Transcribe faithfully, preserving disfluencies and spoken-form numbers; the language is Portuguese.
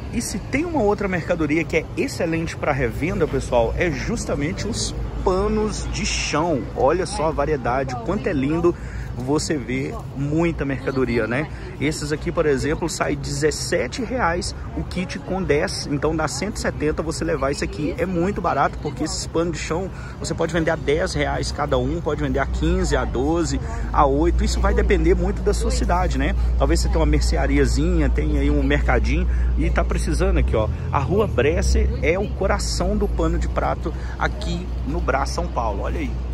E se tem uma outra mercadoria que é excelente para revenda, pessoal, é justamente os panos de chão. Olha só a variedade, quanto é lindo você vê muita mercadoria, né? Esses aqui, por exemplo, sai dezessete reais o kit com dez, então dá cento e setenta você levar isso aqui. É muito barato, porque esses panos de chão você pode vender a dez reais cada um, pode vender a quinze, a doze, a oito. Isso vai depender muito da sua cidade, né? Talvez você tenha uma merceariazinha, tenha aí um mercadinho e tá precisando aqui, ó. A Rua Bresser é o coração do pano de prato aqui no Brás, São Paulo. Olha aí.